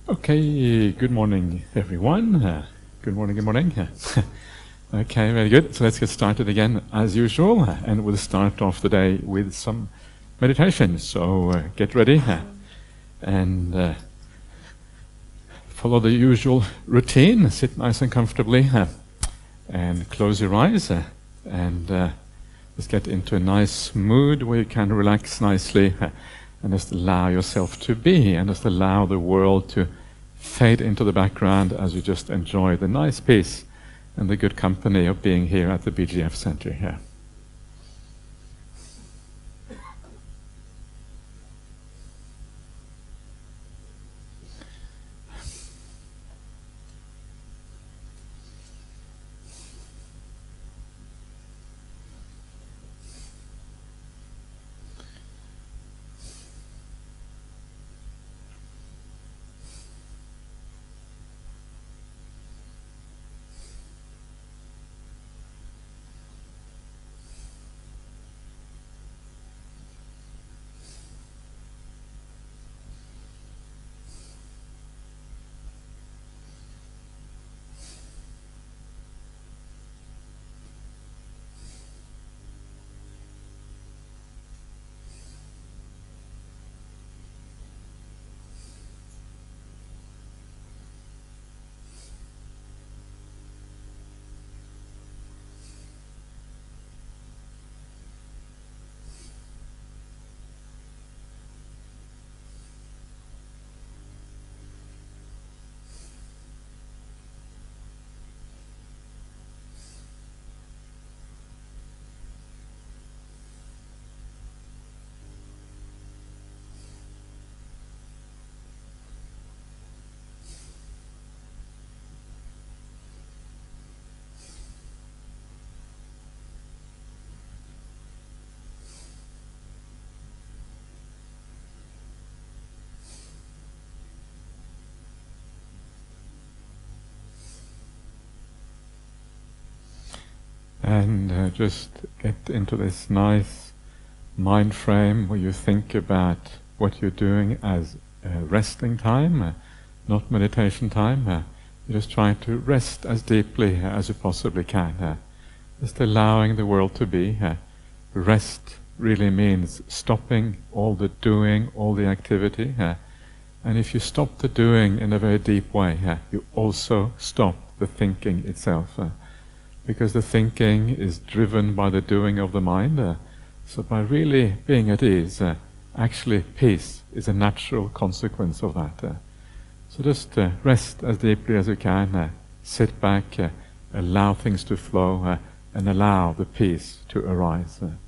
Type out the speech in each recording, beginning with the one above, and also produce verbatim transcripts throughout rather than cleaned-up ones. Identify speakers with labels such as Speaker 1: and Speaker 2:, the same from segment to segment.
Speaker 1: Okay, good morning everyone. Uh, good morning, good morning. Okay, very good. So let's get started again as usual, uh, and we'll start off the day with some meditation. So uh, get ready uh, and uh, follow the usual routine. Sit nice and comfortably uh, and close your eyes uh, and uh, just get into a nice mood where you can relax nicely uh, and just allow yourself to be, and just allow the world to fade into the background as you just enjoy the nice peace and the good company of being here at the B G F Center here. And uh, just get into this nice mind frame where you think about what you're doing as uh, resting time, uh, not meditation time. Uh, you're just trying to rest as deeply uh, as you possibly can. Uh, just allowing the world to be. Uh, rest really means stopping all the doing, all the activity. Uh, and if you stop the doing in a very deep way, uh, you also stop the thinking itself. Uh, because the thinking is driven by the doing of the mind. Uh, so by really being at ease, uh, actually peace is a natural consequence of that. Uh, so just uh, rest as deeply as you can, uh, sit back, uh, allow things to flow, uh, and allow the peace to arise. Uh.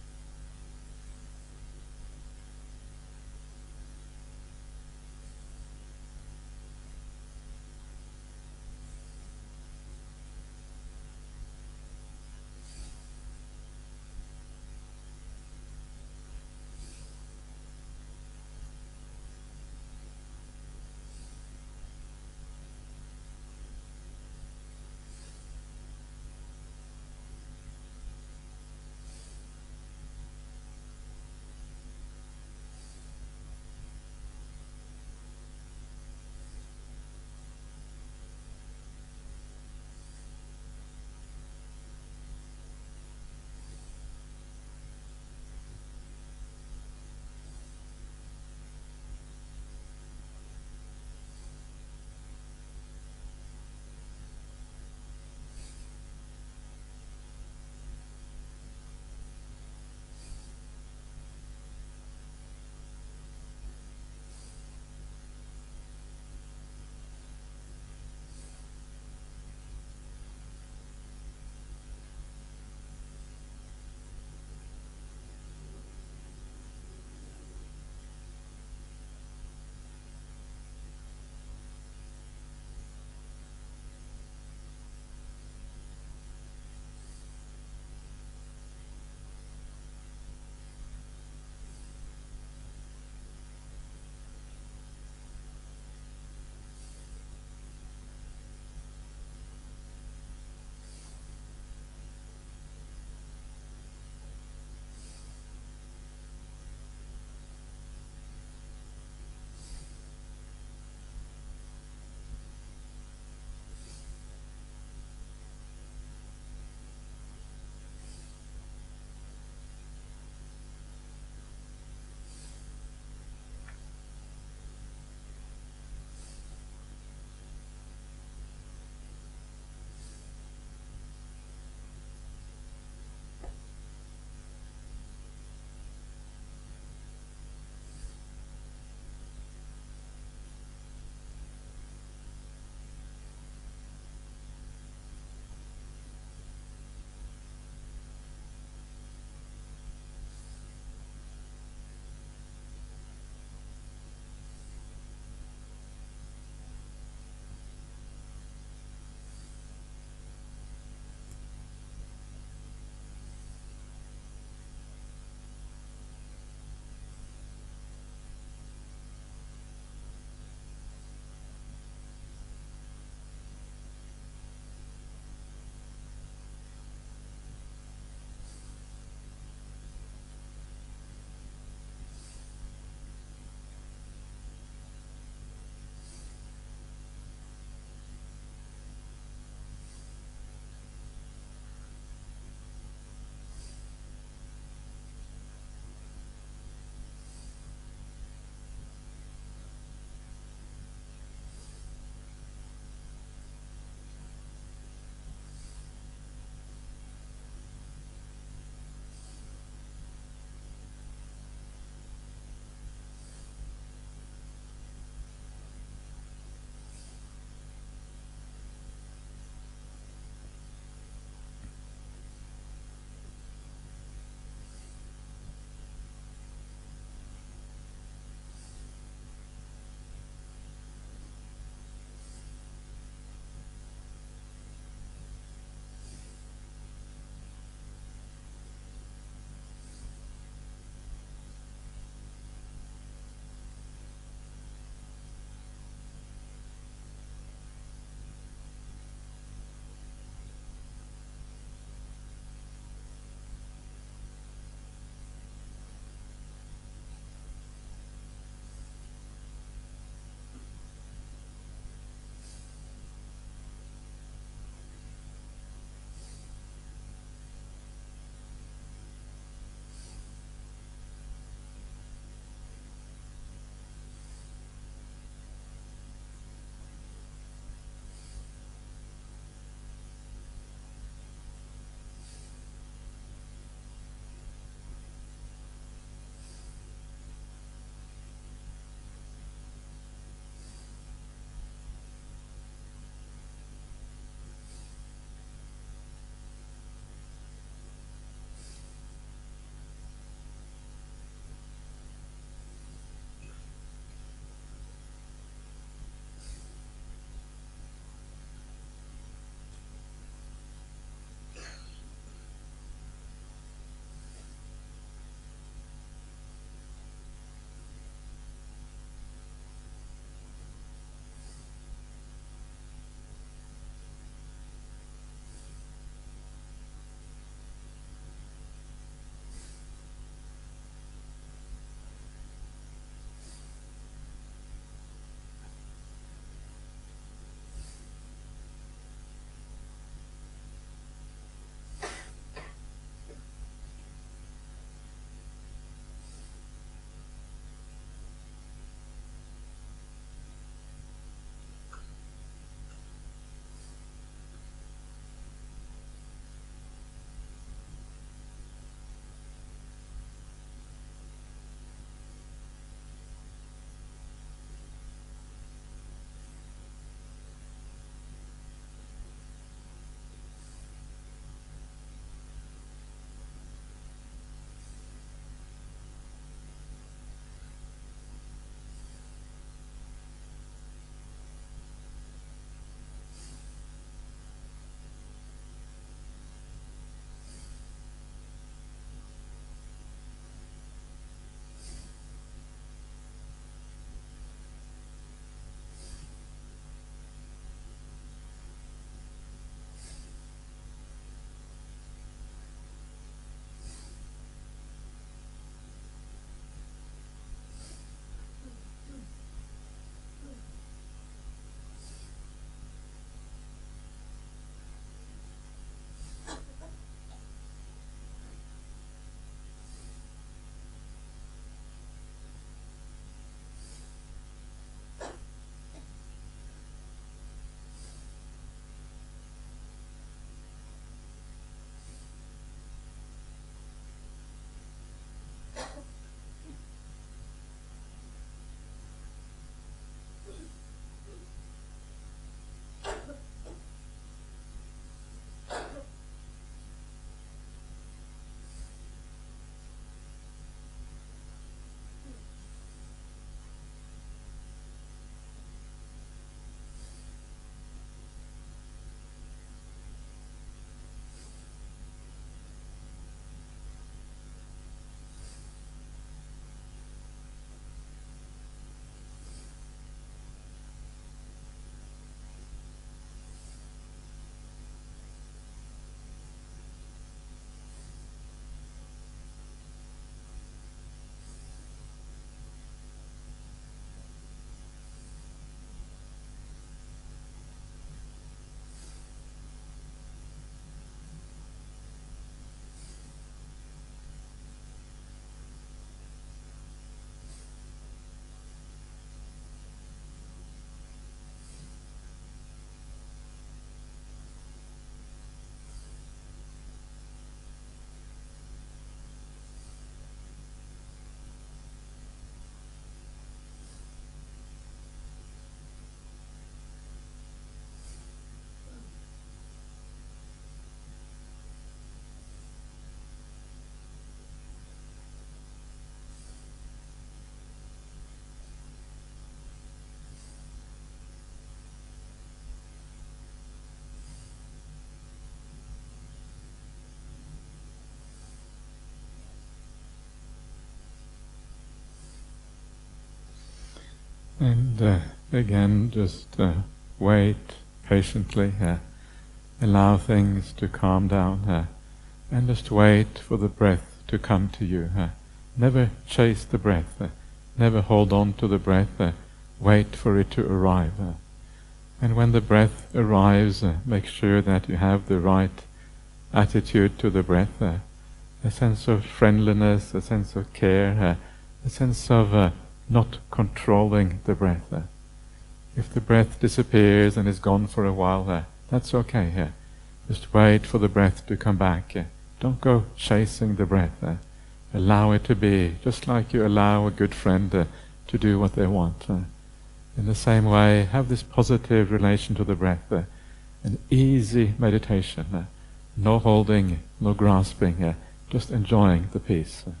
Speaker 1: And uh, again, just uh, wait patiently, uh, allow things to calm down, uh, and just wait for the breath to come to you. Uh, never chase the breath, uh, never hold on to the breath, uh, wait for it to arrive. Uh, and when the breath arrives, uh, make sure that you have the right attitude to the breath, uh, a sense of friendliness, a sense of care, uh, a sense of uh, not controlling the breath. Uh. If the breath disappears and is gone for a while, uh, that's okay. Uh. Just wait for the breath to come back. Uh. Don't go chasing the breath. Uh. Allow it to be, just like you allow a good friend uh, to do what they want. Uh. In the same way, have this positive relation to the breath, uh, an easy meditation, uh, no holding, no grasping, uh, just enjoying the peace. Uh.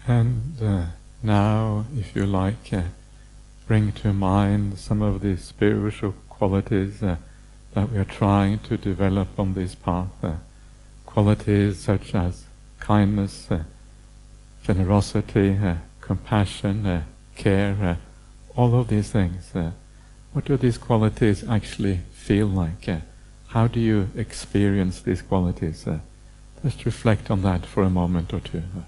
Speaker 1: And uh, now, if you like, uh, bring to mind some of the spiritual qualities uh, that we are trying to develop on this path. Uh, qualities such as kindness, uh, generosity, uh, compassion, uh, care, uh, all of these things. Uh, what do these qualities actually feel like? Uh, how do you experience these qualities? Uh, just reflect on that for a moment or two. Uh,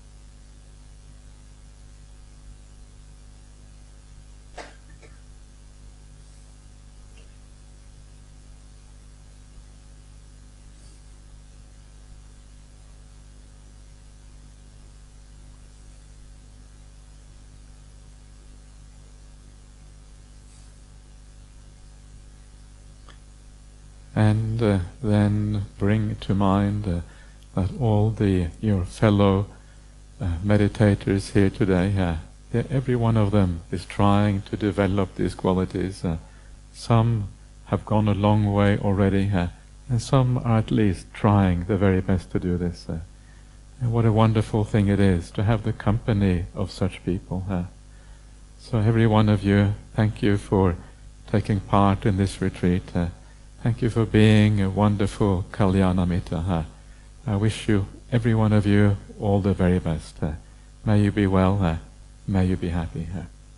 Speaker 1: And uh, then bring to mind uh, that all the your fellow uh, meditators here today, uh, every one of them is trying to develop these qualities. Uh, some have gone a long way already, uh, and some are at least trying their very best to do this. Uh, and what a wonderful thing it is to have the company of such people. Uh, so every one of you, thank you for taking part in this retreat. Uh, Thank you for being a wonderful Kalyanamitta. I wish you, every one of you, all the very best. May you be well, may you be happy.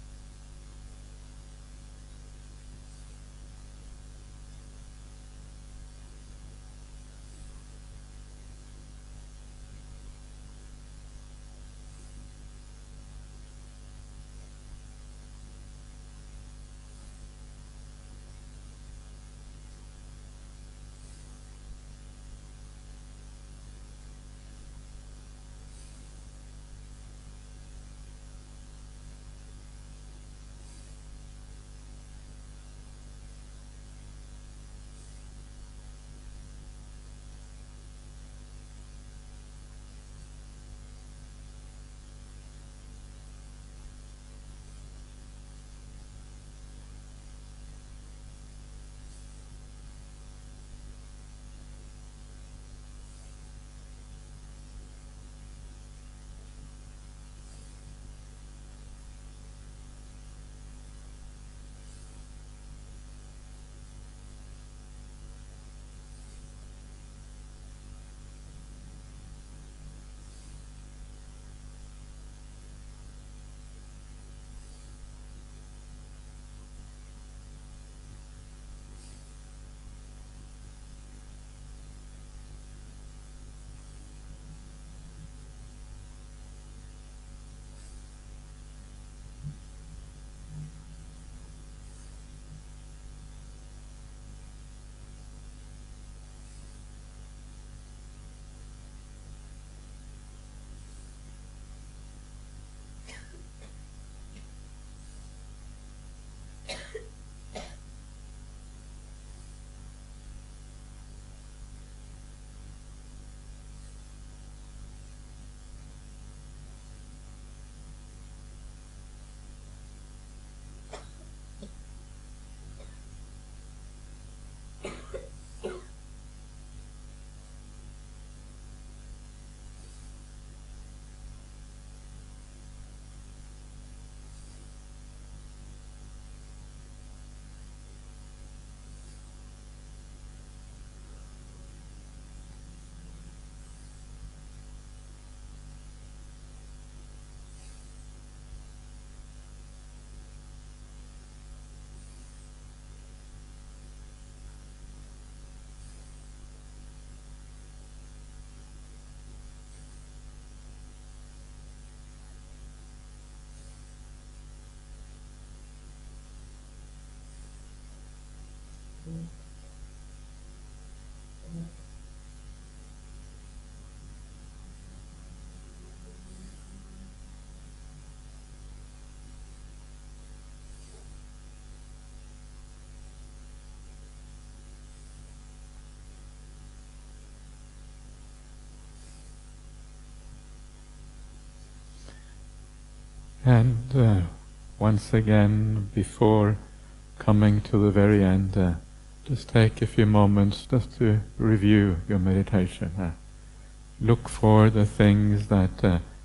Speaker 1: And uh, once again, before coming to the very end, uh, just take a few moments just to review your meditation. Uh, look for the things that uh,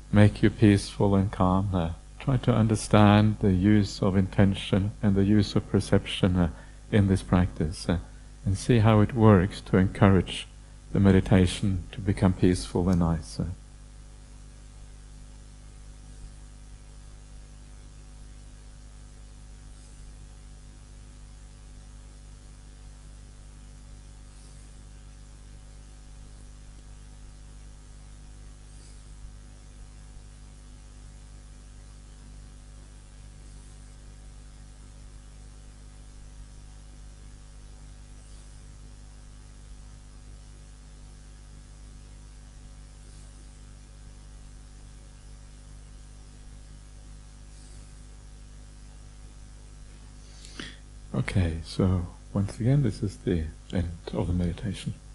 Speaker 1: make you peaceful and calm. Uh, try to understand the use of intention and the use of perception uh, in this practice, uh, and see how it works to encourage the meditation to become peaceful and nice. Uh. Okay, so once again, this is the end of the meditation.